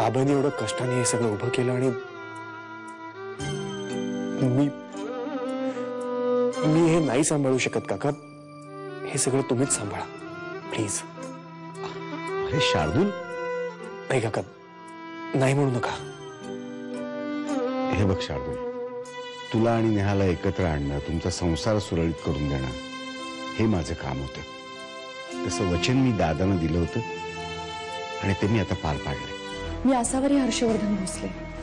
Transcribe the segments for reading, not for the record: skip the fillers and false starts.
बाबांनी एवढं कष्टाने हे सगळं उभं केलं आणि मी हे नाही सांभाळू शकत काका. हे सगळं तुम्हीच सांभाळा प्लीज. अरे शार्दूल, नाही काका, नाही म्हणू नका. हे बघ शार्दूल, तुला आणि नेहाला एकत्र आणणं, तुमचा संसार सुरळीत करून देणं हे माझं काम होतं. तसं वचन मी दादांना दिलं होतं आणि ते मी आता पार पाडले. मी आसावरी हर्षवर्धन भोसले,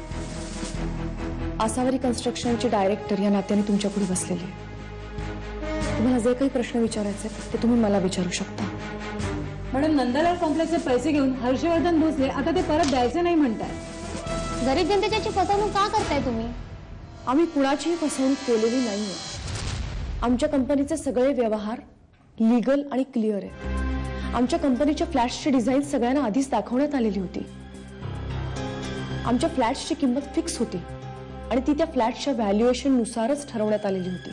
आसावरी कन्स्ट्रक्शनची डायरेक्टर या नात्याने तुमच्या पुढे बसलेली आहे. तुम्हाला जे काही प्रश्न विचारायचे ते तुम्ही मला विचारू शकता. मॅडम, नंदलाल कॉम्प्लेक्सचे पैसे घेऊन हर्षवर्धन भोसले आता ते परत द्यायचे नाही म्हणताय. गरीब जनतेची फसवणूक का करताय तुम्ही? आम्ही कुणाचीही फसवणूक केलेली नाहीये. आमच्या कंपनीचे सगळे व्यवहार लीगल आणि क्लिअर आहेत. आमच्या कंपनीच्या फ्लॅट्सची डिझाईन सगळ्यांना आधीच दाखवण्यात आलेली होती. आमच्या फ्लॅट्सची किंमत फिक्स होती आणि ती त्या फ्लॅट्सच्या व्हॅल्युएशन नुसारच ठरवण्यात आलेली होती.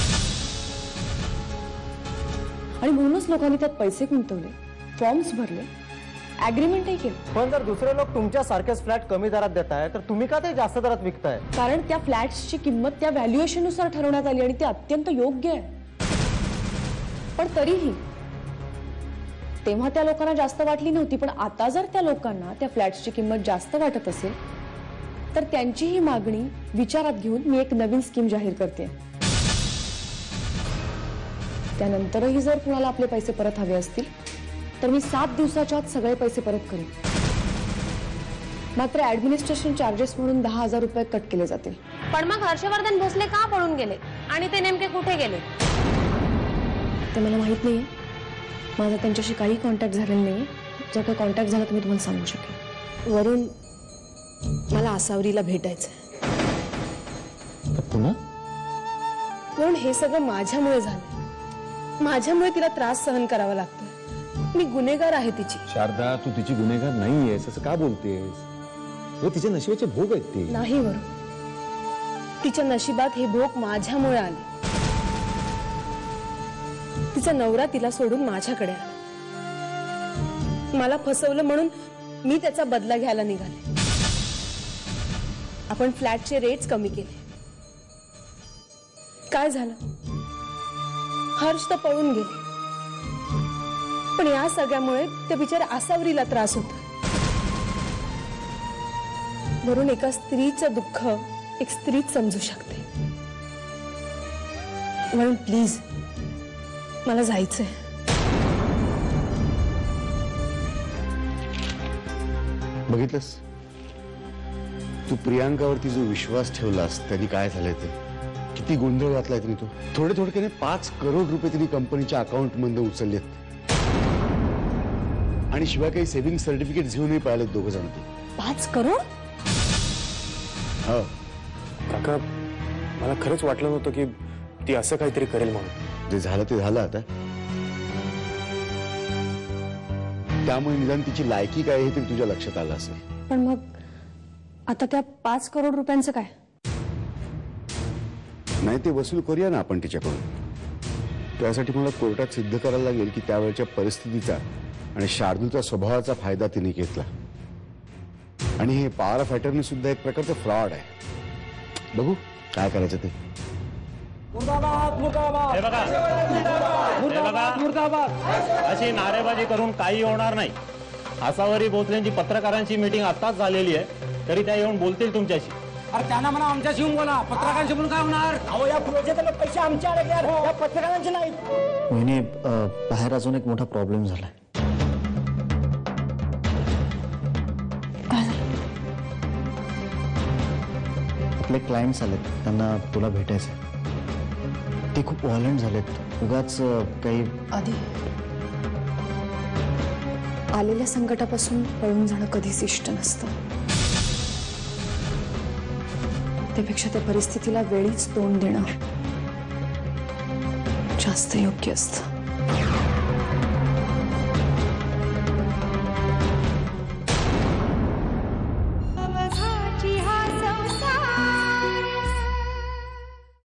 आणि म्हणूनच लोकांनी त्यात पैसे गुंतवले, फॉर्म्स भरले, ऍग्रीमेंटही केलं. पण जर दुसरे लोक तुमच्या सारखेच फ्लॅट कमी दरात देताय तर तुम्ही का ते जास्त दरात विकताय? कारण त्या फ्लॅट्सची किंमत त्या व्हॅल्युएशन नुसार ठरवण्यात आली आणि ते अत्यंत योग्य आहे. पण तरीही तेव्हा त्या लोकांना जास्त वाटली नव्हती. पण आता जर त्या लोकांना त्या फ्लॅट्सची किंमत जास्त वाटत असेल तर त्यांची ही मागणी विचारात घेऊन मी एक नवीन स्कीम जाहीर करते. त्यानंतरही जर कुणाला आपले पैसे परत हवे असतील तर मी 7 दिवसाच्या आत सगळे पैसे परत करेन. मात्र ऍडमिनिस्ट्रेशन चार्जेस म्हणून 10,000 रुपये कट केले जातील. पण मग हर्षवर्धन भोसले का पळून गेले आणि ते नेमके कुठे गेले? ते मला माहित नाहीये. माझा त्यांच्याशी काही कॉन्टॅक्ट झालेला नाहीये. जर काही कॉन्टॅक्ट झाला तर मी तुम्हाला सांगू शकेन. वरून मला आसावरीला भेटायचंय. पुन्हा वरून हे सगळं माझ्यामुळे झालं. माझ्यामुळे तिला त्रास सहन करावा लागतोय. मी गुन्हेगार आहे तिची. शारदा, तू तिची गुन्हेगार नाहीयेस असं का बोलतेस? हे तिच्या नशिबाचे भोग आहेत ते. नाही वरून, तिच्या नशिबात हे भोग माझ्यामुळे आले. तिचा नवरा तिला सोडून माझ्याकडे आला. मला फसवलं म्हणून मी त्याचा बदला घ्यायला निघाले. आपण फ्लॅटचे रेट्स कमी केले. काय झालं? हर्ष तर पळून गेले. पण या सगळ्यामुळे त्या बिचाऱ्या आसावरीला त्रास होतो. वरून एका स्त्रीचं दुःख एक स्त्रीच समजू शकते. म्हणून प्लीज मला जायचंय. बघितलंस तू प्रियांकावरती जो विश्वास ठेवलास त्यांनी काय झालंय ते. किती गोंधळ घातलाय तिने. तू थोडे 5 करोड रुपये तिने कंपनीच्या अकाउंट मध्ये उचललेत आणि शिवाय काही सेव्हिंग सर्टिफिकेट घेऊनही पाहिलेत दोघ जण. 5 करोड? हो काका, मला खरंच वाटलं नव्हतं की ती असं काहीतरी करेल म्हणून. जे झालं ते झालं आता. त्यामुळे निदान तिची लायकी काय हे तरी तुझ्या लक्षात आलं असेल. पण मग आता त्या 5 करोड रुपयांचं काय? नाही, ते वसूल करूया ना आपण तिच्याकडून. त्यासाठी मला कोर्टात सिद्ध करायला लागेल की त्यावेळच्या परिस्थितीचा आणि शार्दूलच्या स्वभावाचा फायदा तिने घेतला. आणि हे पॉवर ऑफ अटर्नी सुद्धा एक प्रकारचं फ्रॉड आहे. बघू काय करायचं ते. अशी नारेबाजी करून काही होणार नाही. आसावरी भोसलेंची पत्रकारांची मीटिंग आताच झालेली आहे, तरी त्या येऊन बोलतील तुमच्याशी. अरे त्यांना म्हणा आमच्याशी येऊन बोला. पत्रकारांशी बोलून काय होणार? अहो, या प्रोजेक्टला पैसे आमचे आले या पत्रकारांचे नाहीत. वहिनी, बाहेर अजून एक मोठा प्रॉब्लेम झालाय. आपले क्लायंट्स आलेत, त्यांना तुला भेटायचंय. ते खूप व्हायलेंट झालेत. उगाच काही आधी आलेल्या संकटापासून पळून जाणं कधीच इष्ट नसतं. त्यापेक्षा त्या परिस्थितीला वेळीच तोंड देणं जास्त योग्य असतं.